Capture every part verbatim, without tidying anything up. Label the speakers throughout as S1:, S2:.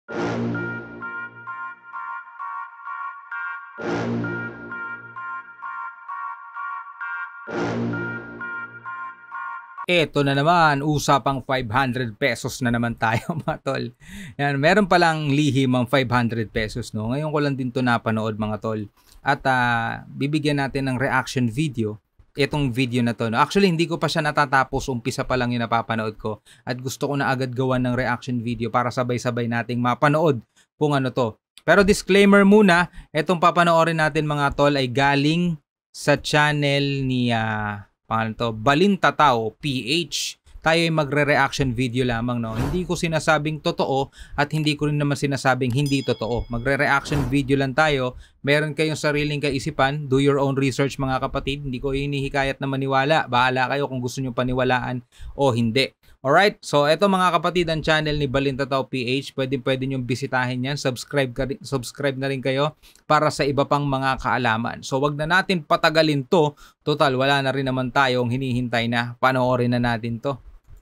S1: Eto na naman, usapang five hundred pesos na naman tayo mga tol. Yan, meron palang lihim ang five hundred pesos, no? Ngayon ko lang din 'to napanood mga tol. At ah, bibigyan natin ng reaction video itong video na 'to, no? Actually, hindi ko pa siya natatapos, umpisa pa lang 'yung napapanood ko. At gusto ko na agad gawan ng reaction video para sabay-sabay nating mapanood kung ano 'to. Pero disclaimer muna, itong papanoorin natin mga tol ay galing sa channel ni ah, pangalan to, Balintatao P H. Tayo ay magre-reaction video lamang, no. Hindi ko sinasabing totoo at hindi ko rin naman sinasabing hindi totoo. Magre-reaction video lang tayo. Meron kayong sariling kaisipan, do your own research mga kapatid. Hindi ko hinihikayat na maniwala. Bahala kayo kung gusto niyo paniwalaan o hindi. Alright, so eto mga kapatid, ang channel ni Balintatao P H, pwede pwede nyo bisitahin yan, subscribe, ka rin, subscribe na rin kayo para sa iba pang mga kaalaman. So wag na natin patagalin to, total wala na rin naman tayong hinihintay na, panoorin na natin to.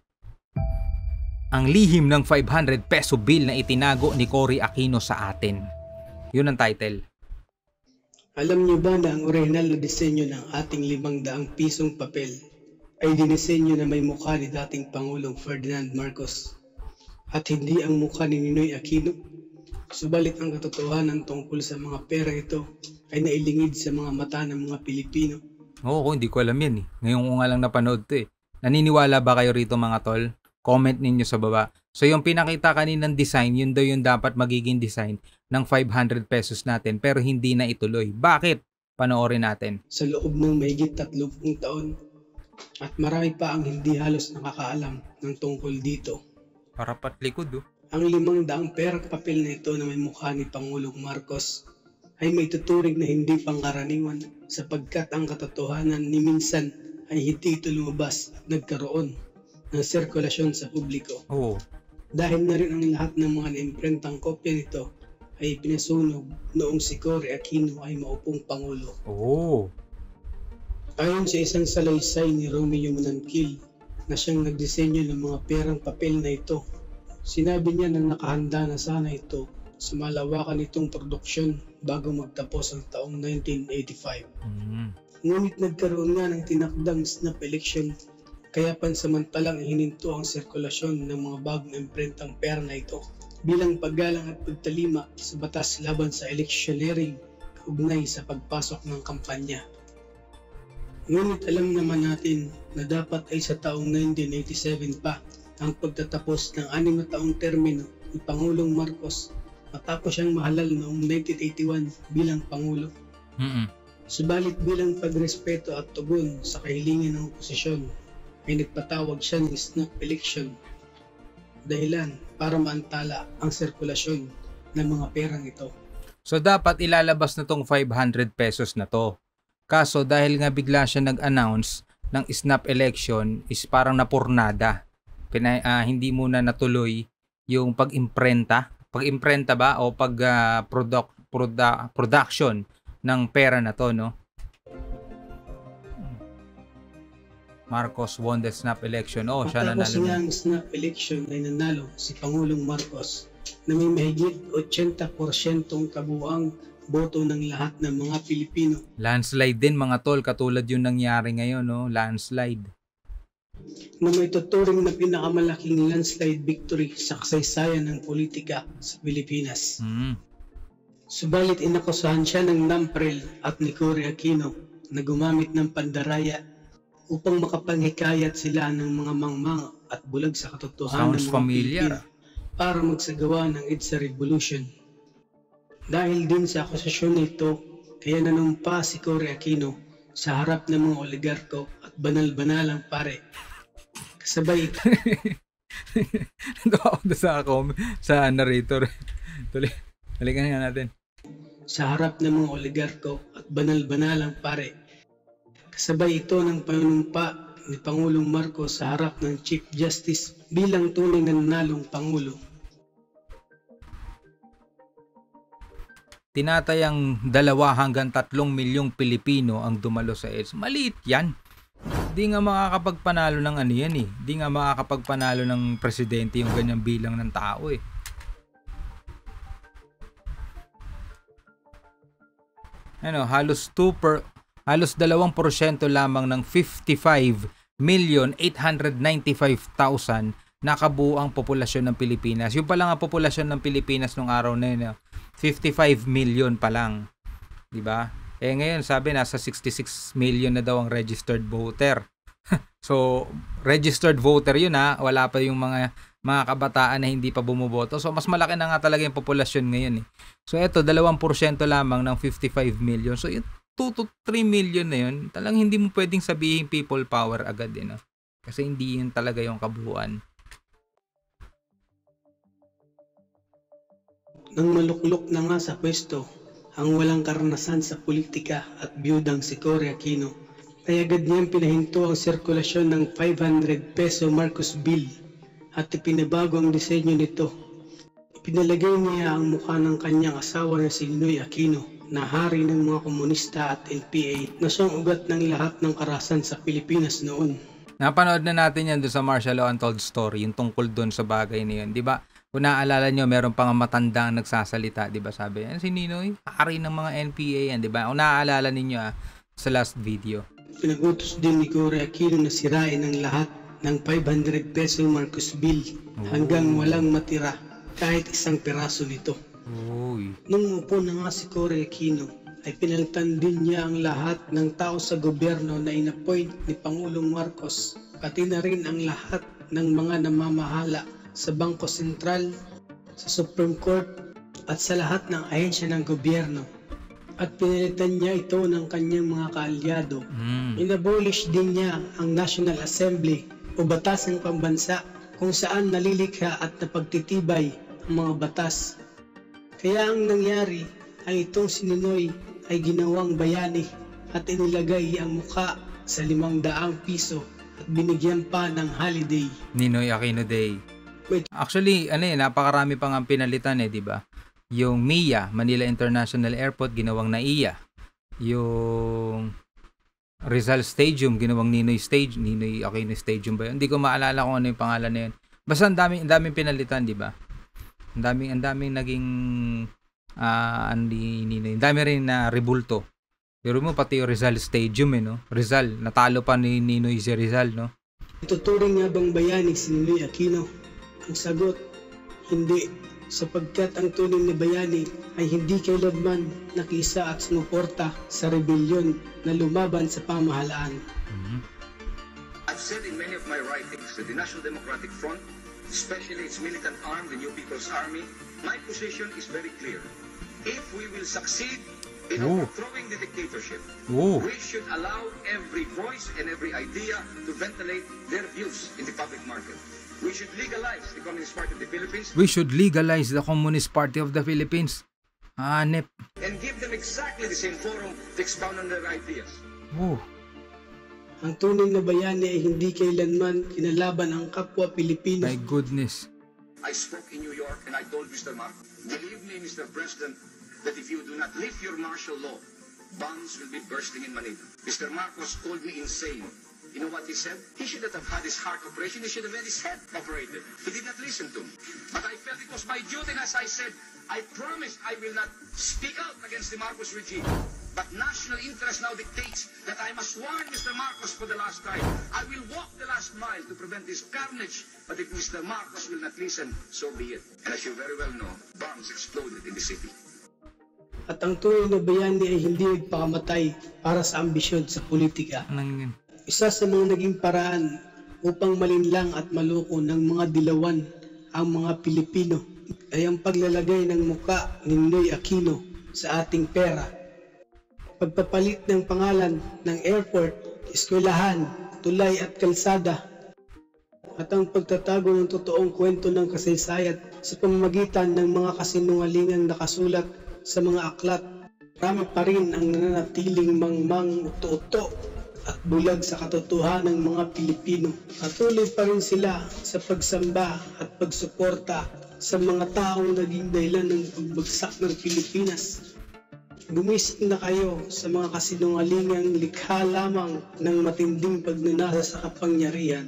S1: Ang lihim ng five hundred peso bill na itinago ni Cory Aquino sa atin. Yun ang title.
S2: Alam niyo ba na ang orihinal na disenyo ng ating limang daang pisong papel ay dinisenyo na may mukha ni dating Pangulong Ferdinand Marcos at hindi ang mukha ni Ninoy Aquino? Subalit ang katotohanan tungkol sa mga pera ito ay nailingid sa mga mata ng mga Pilipino.
S1: Oo, hindi ko alam yan eh. Ngayon ko nga lang napanood to eh. Naniniwala ba kayo rito mga tol? Comment ninyo sa baba. So yung pinakita kaninang design, yun daw yung dapat magiging design ng five hundred pesos natin pero hindi na ituloy. Bakit? Panoorin natin.
S2: Sa loob ng mahigit tatlupung taon, at marami pa ang hindi halos nakakaalam ng tungkol dito.
S1: Parapat likod oh.
S2: Ang limang daang perang papel na ito na may mukha ni Pangulong Marcos ay may tuturing na hindi pangkaraniwan sapagkat ang katotohanan ni minsan ay hindi ito lumabas at nagkaroon ng sirkulasyon sa publiko.
S1: Oo.
S2: Dahil na rin ang lahat ng mga naimprentang kopya nito ay pinasunog noong si Cory Aquino ay maupong Pangulo.
S1: Oo.
S2: Ayon sa isang salaysay ni Romeo Mananquil na siyang nagdisenyo ng mga perang papel na ito, sinabi niya na nakahanda na sana ito sa malawakan nitong produksyon bago magtapos ang taong nineteen eighty-five.
S1: Mm.
S2: Ngunit nagkaroon nga ng tinakdang snap election kaya pansamantalang hininto ang sirkulasyon ng mga bagong imprentang pera na ito bilang paggalang at pagtalima sa batas laban sa electioneering kaugnay sa pagpasok ng kampanya. Ngunit alam naman natin na dapat ay sa taong nineteen eighty-seven pa ang pagtatapos ng anim na taong termino ni Pangulong Marcos matapos siyang mahalal noong nineteen eighty-one bilang Pangulo.
S1: Mm-mm.
S2: Subalit bilang pagrespeto at tugon sa kahilingan ng oposisyon ay nagpatawag siya ng snap election dahilan para maantala ang sirkulasyon ng mga perang ito.
S1: So dapat ilalabas na tong five hundred pesos na to. Kaso dahil nga bigla siya nag-announce ng snap election is parang napurnada. Pina, uh, hindi muna natuloy yung pag-imprenta. Pag-imprenta ba o pag uh, product, produ- production ng pera na to, no? Marcos won the snap election. Oh, siya nanalo.
S2: Matapos nga ang snap election ay nanalo si Pangulong Marcos na may mahigit eighty percent kabuuang boto ng lahat ng mga Pilipino.
S1: Landslide din mga tol, katulad yung nangyari ngayon, no? Landslide.
S2: Na may tuturing na pinakamalaking landslide victory sa kasaysayan ng politika sa Pilipinas.
S1: Mm.
S2: Subalit inakusahan siya ng Namprel at ni Cory Aquino na gumamit ng pandaraya upang makapanghikayat sila ng mga mangmang at bulag sa katotohanan ng mga
S1: familiar.
S2: Pilipino para magsagawa ng EDSA Revolution. Dahil din sa akusasyon nito, kaya nanumpa si Cory Aquino sa harap ng mga oligarko at banal-banalang pare. Kasabay ito.
S1: Doon ako sa ako, sa narrator. Tuloy, balikan nga natin.
S2: Sa harap ng mga oligarko at banal-banalang pare. Kasabay ito ng panunumpa ni Pangulong Marcos sa harap ng Chief Justice bilang tunay na nanalong Pangulo.
S1: Tinatayang dalawa hanggang tatlong milyong Pilipino ang dumalo sa EDSA. Maliit yan. Di nga makakapagpanalo ng ano yan eh. Di nga makakapagpanalo ng presidente yung ganyang bilang ng tao eh. ano, halos two per halos dalawang porsyento lamang ng fifty-five million eight hundred ninety-five thousand na kabuuang populasyon ng Pilipinas. Yung pa lang ang populasyon ng Pilipinas nung araw na yun, fifty-five million pa lang. 'Di ba? Eh ngayon sabi nasa sixty-six million na daw ang registered voter. So, registered voter yun ha, wala pa yung mga mga kabataan na hindi pa bumoboto. So, mas malaki na nga talaga yung populasyon ngayon eh. So, eto, dalawang porsyento lamang ng fifty-five million. So, yung two to three million na yun, talagang hindi mo pwedeng sabihin people power agad eh, no? Kasi hindi yun talaga yung kabuuan.
S2: Nang maluklok na nga sa pwesto, ang walang karanasan sa politika at biyudang si Cory Aquino, ay agad niyang pinahinto ang sirkulasyon ng five hundred peso Marcos Bill at ipinabago ang disenyo nito. Ipinalagay niya ang mukha ng kanyang asawa na si Ninoy Aquino na hari ng mga komunista at N P A na siyang ugat ng lahat ng karahasan sa Pilipinas noon.
S1: Napanood na natin yan doon sa Martial Law Untold Story, yung tungkol doon sa bagay na yun. Di ba? Kung naaalala nyo, meron pang matandang nagsasalita, di ba? Sabi, yan si Ninoy, hari ng mga N P A yan, di ba? Kung naaalala ninyo ah, sa last video.
S2: Pinagutos din ni Cory Aquino na sirain ang lahat ng five hundred peso Marcos Bill hanggang walang matira kahit isang piraso nito.
S1: Uy.
S2: Nung upo na nga si Cory Aquino, ay pinalitan din niya ang lahat ng tao sa gobyerno na inappoint ni Pangulong Marcos, pati na rin ang lahat ng mga namamahala sa Bangko Sentral, sa Supreme Court at sa lahat ng ahensya ng gobyerno. At pinalitan niya ito ng kanyang mga kaalyado.
S1: Mm.
S2: Inabolish din niya ang National Assembly o batas ng pambansa kung saan nalilikha at napagtitibay ang mga batas. Kaya ang nangyari ay itong si Ninoy ay ginawang bayani at inilagay ang muka sa limang daang piso at binigyan pa ng holiday.
S1: Ninoy Aquino Day.
S2: Wait.
S1: Actually, ano eh, napakarami pang ang pinalitan eh, di ba? Yung M I A, Manila International Airport, ginawang N A I A. Yung Rizal Stadium, ginawang Ninoy Stage, Ninoy Aquino Stadium ba yun? Hindi ko maalala kung ano yung pangalan na yun. Basta ang daming, ang daming pinalitan, di ba? Ang daming, ang daming naging uh, andi Ninoy. Ang dami rin na rebulto. Pero mo pati yung Rizal Stadium eh, no? Rizal, natalo pa ni Ninoy si Rizal, no?
S2: Ituturing nga bang bayani si Ninoy Aquino? Ang sagot, hindi. Sapagkat ang tunay na bayani ay hindi kailanman nakisa at sumuporta sa rebelyon na lumaban sa pamahalaan.
S1: Mm-hmm.
S3: I've said in many of my writings that the National Democratic Front, especially its militant arm, the New People's Army, my position is very clear. If we will succeed in
S1: Ooh.
S3: overthrowing the dictatorship,
S1: Ooh.
S3: we should allow every voice and every idea to ventilate their views in the public market. We should legalize the Communist Party of the Philippines.
S1: We should legalize the Communist Party of the Philippines. Hanep.
S3: And give them exactly the same forum to expound on their ideas.
S1: Oh.
S2: Ang tunay na bayani ay hindi kailanman kinalaban ang kapwa Pilipino.
S1: My goodness.
S3: I spoke in New York and I told Mister Marcos, believe me, Mister President, that if you do not lift your martial law, bombs will be bursting in Manila. Mister Marcos called me insane. You know what he said? He should not have had his heart operation. He should have had his head operated. He did not listen to me. But I felt it was my duty, and as I said, I promised I will not speak out against the Marcos regime. But national interest now dictates that I must warn Mister Marcos for the last time. I will walk the last mile to prevent this carnage. But if Mister Marcos will not listen, so be it. And as you very well know, bombs exploded in the city.
S2: At ang tunay na bayani ay hindi nagpakamatay para sa ambisyon sa politika.
S1: Anong
S2: Isa sa mga naging paraan upang malinlang at maloko ng mga dilawan ang mga Pilipino ay ang paglalagay ng muka ni Ninoy Aquino sa ating pera. Pagpapalit ng pangalan ng airport, eskwelahan, tulay at kalsada, at ang pagtatago ng totoong kwento ng kasaysayan sa pamamagitan ng mga kasinungalingang nakasulat sa mga aklat. Marami pa rin ang nananatiling mangmang uto-uto at bulag sa katotohanan ng mga Pilipino. Patuloy pa rin sila sa pagsamba at pagsuporta sa mga taong naging dahilan ng pagbagsak ng Pilipinas. Gumising na kayo sa mga kasinungalingang likha lamang ng matinding pagnanasa sa kapangyarihan.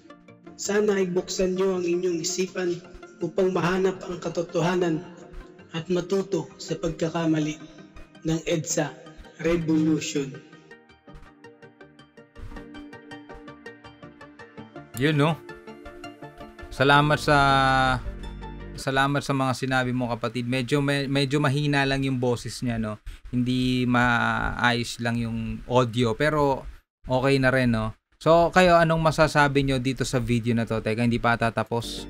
S2: Sana ay buksan niyo ang inyong isipan upang mahanap ang katotohanan at matuto sa pagkakamali ng EDSA revolution.
S1: Yun, no? Salamat sa salamat sa mga sinabi mo, kapatid. Medyo me, medyo mahina lang yung boses niya, no. Hindi maayos lang yung audio, pero okay na rin, no. So, kayo, anong masasabi nyo dito sa video na to? Teka, hindi pa tatapos.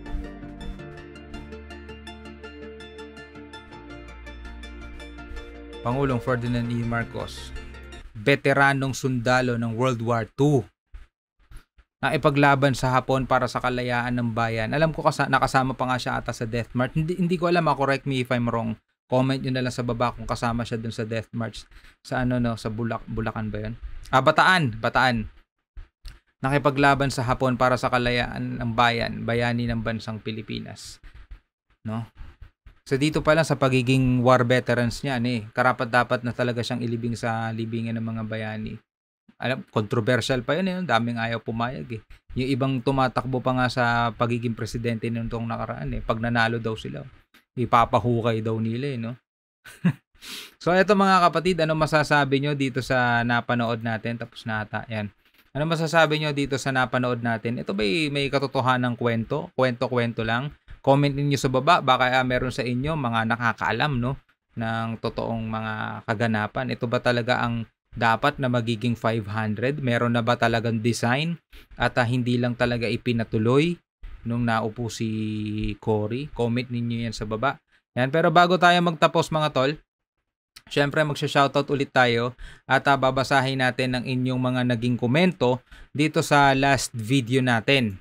S1: Pangulong Ferdinand E. Marcos, veteranong sundalo ng World War Two, na ipaglaban sa Hapon para sa kalayaan ng bayan. Alam ko kasi nakasama pa nga siya ata sa Death March. Hindi, hindi ko alam, ah, correct me if I'm wrong. Comment nyo na lang sa baba kung kasama siya dun sa Death March. Sa ano, no, sa Bulak, Bulacan ba yun? Ah, Bataan, Bataan. Nakipaglaban sa Hapon para sa kalayaan ng bayan, bayani ng bansang Pilipinas. No? So dito pa lang sa pagiging war veterans niya, eh, karapat dapat na talaga siyang ilibing sa libingan ng mga bayani. Alam, controversial pa yun, eh. Daming ayaw pumayag, eh. Yung ibang tumatakbo pa nga sa pagiging presidente nitong nakaraan, eh. Pag nanalo daw sila, ipapahukay daw nila, eh, no? So eto mga kapatid, ano masasabi nyo dito sa napanood natin? Tapos na ata, yan. Ano masasabi nyo dito sa napanood natin? Ito ba may katotohanan ng kwento? Kwento-kwento lang? Comment niyo sa baba, baka ah, meron sa inyo mga nakakaalam, no, ng totoong mga kaganapan. Ito ba talaga ang dapat na magiging five hundred? Meron na ba talagang design at uh, hindi lang talaga ipinatuloy nung naupo si Cory? Comment ninyo yan sa baba. Yan, pero bago tayo magtapos mga tol, syempre magsha-shoutout ulit tayo at uh, babasahin natin ang inyong mga naging komento dito sa last video natin.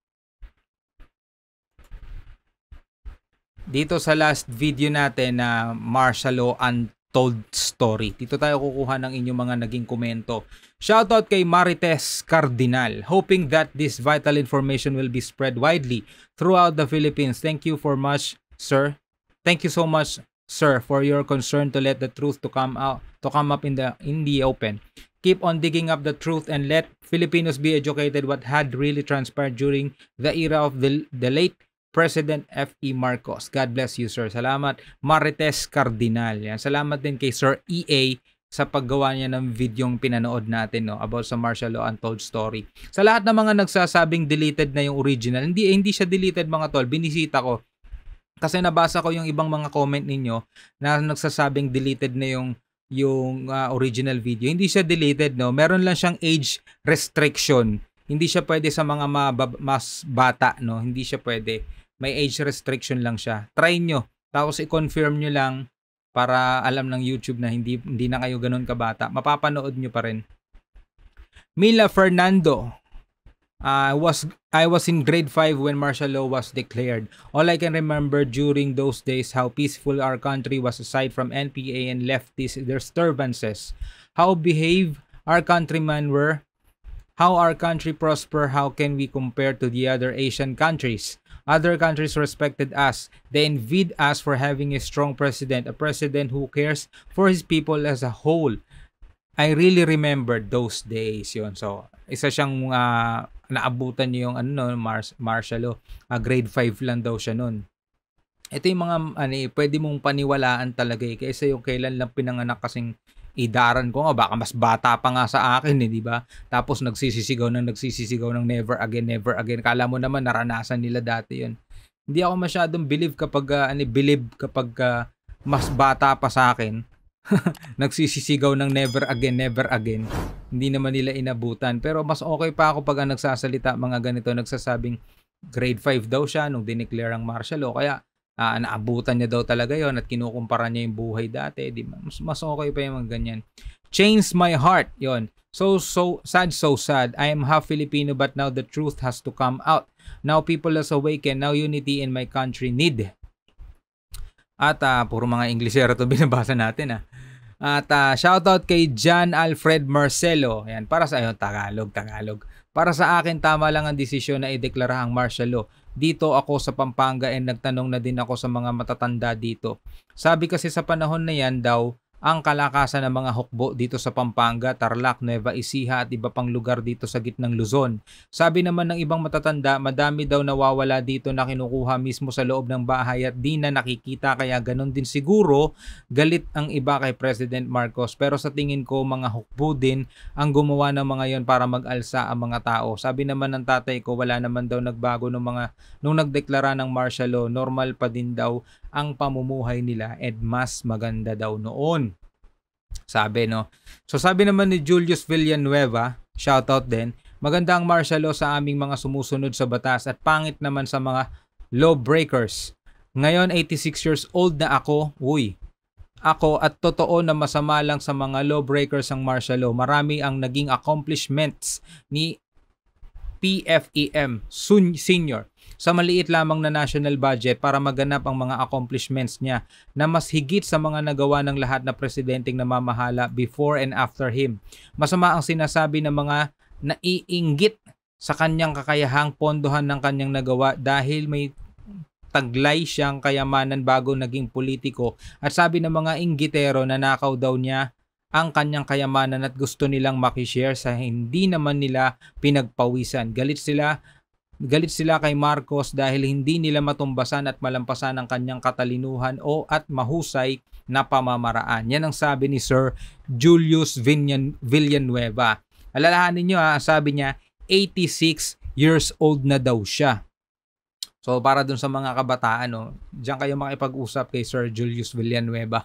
S1: Dito sa last video natin na uh, martial law untold story. Dito tayo kukuha ng inyong mga naging komento. Shoutout kay Marites Cardinal, hoping that this vital information will be spread widely throughout the Philippines. Thank you for much, sir. Thank you so much, sir, for your concern to let the truth to come out, to come up in the in the open. Keep on digging up the truth and let Filipinos be educated what had really transpired during the era of the, the late President F E Marcos. God bless you, sir. Salamat, Marites Cardinal. Yan. Salamat din kay Sir E A sa paggawa niya ng videong pinanood natin, no, about sa martial law untold story. Sa lahat ng mga nagsasabing deleted na yung original, hindi eh, hindi siya deleted mga tol. Binisita ko. Kasi nabasa ko yung ibang mga comment ninyo na nagsasabing deleted na yung yung uh, original video. Hindi siya deleted, no. Meron lang siyang age restriction. Hindi siya pwede sa mga mabab- mas bata, no. Hindi siya pwede. May age restriction lang siya. Try nyo. Tapos i-confirm nyo lang para alam ng YouTube na hindi hindi na kayo ganun kabata. Mapapanood nyo pa rin. Mila Fernando. I uh, was I was in grade five when martial law was declared. All I can remember during those days how peaceful our country was aside from N P A and leftist disturbances. How behaved our countrymen were. How our country prosper. How can we compare to the other Asian countries? Other countries respected us. They envied us for having a strong president, a president who cares for his people as a whole. I really remember those days. Yun. So, isa siyang uh, naabutan niyo yung ano, no, Mar- martial law. Uh, grade five lang daw siya noon. Ito yung mga ano, eh, pwede mong paniwalaan talaga eh. Kaysa yung kailan lang pinanganak kasing idaran ko nga, baka mas bata pa nga sa akin eh, di ba? Tapos nagsisisigaw ng nagsisisigaw ng never again, never again. Kala mo naman naranasan nila dati yun. Hindi ako masyadong believe kapag, uh, ano, believe kapag uh, mas bata pa sa akin. Nagsisisigaw ng never again, never again. Hindi naman nila inabutan. Pero mas okay pa ako pag uh, nagsasalita mga ganito, nagsasabing grade five daw siya nung dineclare ang martial law. Kaya Uh, naabutan niya daw talaga yon at kinukumpara niya yung buhay dati, di ba? Mas, mas okay pa yung mga ganyan. Change my heart, yon. So, so sad, so sad. I am half Filipino but now the truth has to come out. Now people has awakened. Now unity in my country need. At uh, puro mga Englishero to binabasa natin ah. At uh, shoutout kay John Alfred Marcelo. Ayan, para sa ayun, Tagalog, Tagalog. Para sa akin, tama lang ang desisyon na ideklara ang martial law. Dito ako sa Pampanga and nagtanong na din ako sa mga matatanda dito. Sabi kasi sa panahon na yan daw, ang kalakasan ng mga hukbo dito sa Pampanga, Tarlac, Nueva Ecija at iba pang lugar dito sa gitnang Luzon. Sabi naman ng ibang matatanda, madami daw nawawala dito na kinukuha mismo sa loob ng bahay at di na nakikita, kaya ganun din siguro galit ang iba kay President Marcos. Pero sa tingin ko mga hukbo din ang gumawa ng mga yon para mag-alsa ang mga tao. Sabi naman ng tatay ko, wala naman daw nagbago nung mga nung nagdeklara ng martial law, normal pa din daw ang pamumuhay nila at mas maganda daw noon. Sabi, no? So sabi naman ni Julius Villanueva, shoutout din, maganda ang martial law sa aming mga sumusunod sa batas at pangit naman sa mga law breakers. Ngayon eighty-six years old na ako, uy, ako at totoo na masama lang sa mga law breakers ang martial law. Marami ang naging accomplishments ni P F E M Senior sa maliit lamang na national budget para maganap ang mga accomplishments niya na mas higit sa mga nagawa ng lahat na presidenteng namamahala before and after him. Masama ang sinasabi ng mga naiinggit sa kanyang kakayahang pondohan ng kanyang nagawa dahil may taglay siyang kayamanan bago naging politiko, at sabi ng mga inggitero na nakaw daw niya ang kanyang kayamanan at gusto nilang makishare sa hindi naman nila pinagpawisan. Galit sila Galit sila kay Marcos dahil hindi nila matumbasan at malampasan ang kanyang katalinuhan o at mahusay na pamamaraan. Yan ang sabi ni Sir Julius Villanueva. Alalahanin nyo ha, sabi niya eighty-six years old na daw siya. So para dun sa mga kabataan, no, diyan kayo makipag-usap kay Sir Julius Villanueva.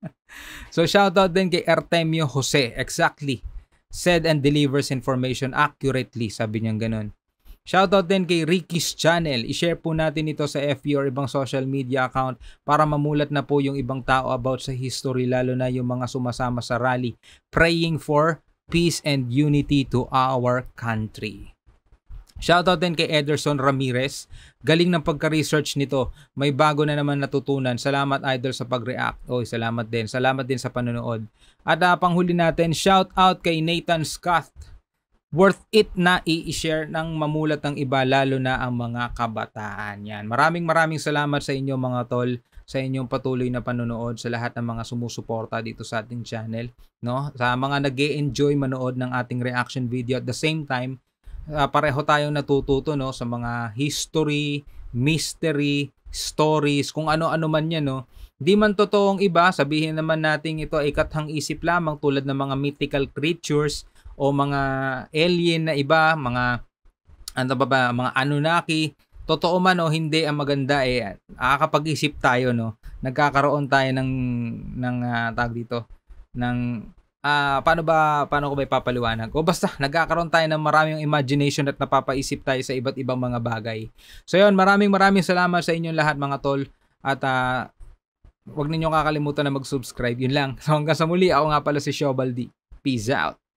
S1: So shoutout din kay Artemio Jose. Exactly. Said and delivers information accurately. Sabi niya ganun. Shoutout din kay Ricky's Channel. I-share po natin ito sa F B or ibang social media account para mamulat na po yung ibang tao about sa history, lalo na yung mga sumasama sa rally. Praying for peace and unity to our country. Shoutout din kay Ederson Ramirez. Galing ng pagka-research nito. May bago na naman natutunan. Salamat idol sa pag-react. Oy, salamat din. Salamat din sa panonood. At uh, panghuli natin, shoutout kay Nathan Scott. Worth it na i-share ng mamulat ng iba, lalo na ang mga kabataan. Yan. Maraming maraming salamat sa inyo mga tol, sa inyong patuloy na panonood, sa lahat ng mga sumusuporta dito sa ating channel, no? Sa mga nag-e-enjoy manood ng ating reaction video. At the same time, uh, pareho tayong natututo, no, sa mga history, mystery, stories, kung ano-ano man yan, no. Di man totoong iba, sabihin naman natin ito ay kathang isip lamang tulad ng mga mythical creatures o mga alien na iba, mga ano ba ba, mga Anunnaki. Totoo man o hindi, ang maganda eh nakakapag-isip tayo, no. Nagkakaroon tayo ng ng uh, tawag dito ng uh, paano ba paano ko ba ipapaliwanag? O basta nagkakaroon tayo ng maraming imagination at napapaisip tayo sa iba't ibang mga bagay. So yun, maraming maraming salamat sa inyong lahat mga tol, at uh, huwag ninyong kakalimutan na mag-subscribe. Yun lang. So hanggang sa muli, ako nga pala si Shobaldi. Peace out.